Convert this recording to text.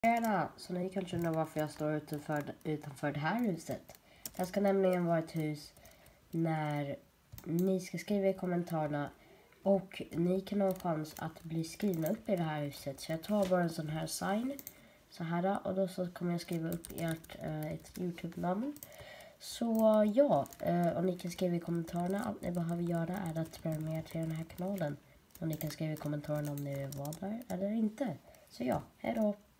Så ni kanske undrar varför jag står utanför det här huset. Det här ska nämligen vara ett hus när ni ska skriva i kommentarerna. Och ni kan ha en chans att bli skrivna upp i det här huset. Så jag tar bara en sån här sign. Så här, och då så kommer jag skriva upp ett YouTube-namn. Så ja, och ni kan skriva i kommentarerna. Allt ni behöver göra är att prenumerera till den här kanalen. Och ni kan skriva i kommentarerna om ni vill vara där eller inte. Så ja, hej då!